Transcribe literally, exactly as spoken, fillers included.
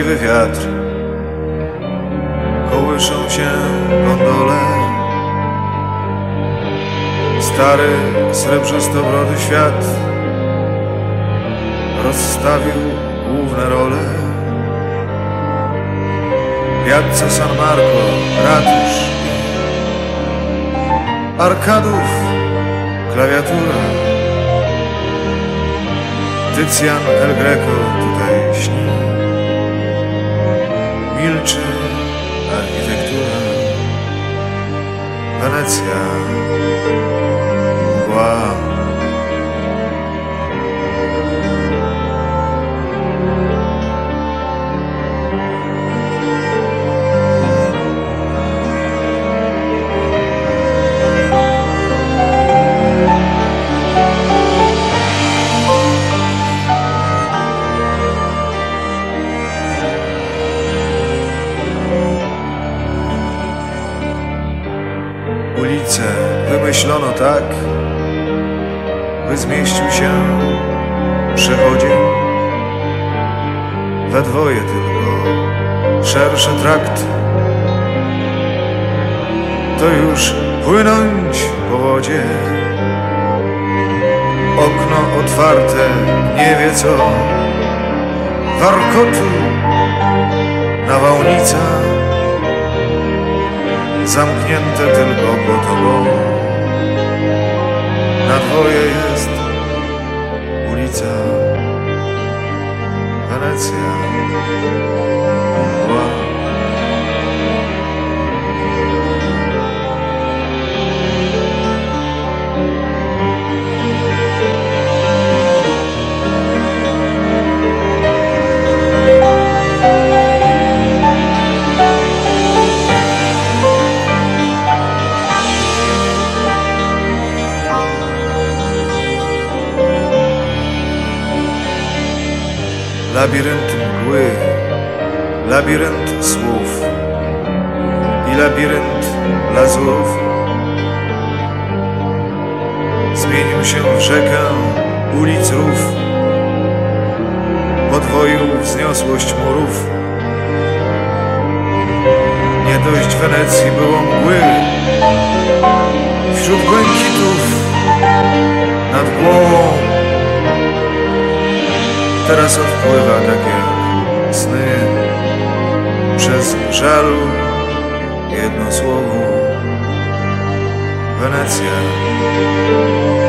chorobliwy wiatr, kołyszą się gondole. Stary, srebrzystobrody świat rozstawił główne role. Piazza San Marco, ratusz, arkadów, klawiatura. Tycjan El Greco tutaj śni, milczy architektura. Wenecja, mgła. Ulice wymyślono tak, by zmieścił się przechodzień we dwoje tylko, szerszy trakt. To już płynąć po wodzie, okno otwarte, nie wie co, warkotu nawałnica. Zamknięte tylko po tobą. Na dwoje jest ulica, Wenecja, mgła. Labirynt mgły, labirynt słów i labirynt lazurów zmienił się w rzekę ulic rów, podwoił wzniosłość murów. Nie dość Wenecji było mgły, wśród błękitów nad głową. Teraz odpływa tak jak sny przez żalu jedno słowo. Wenecja.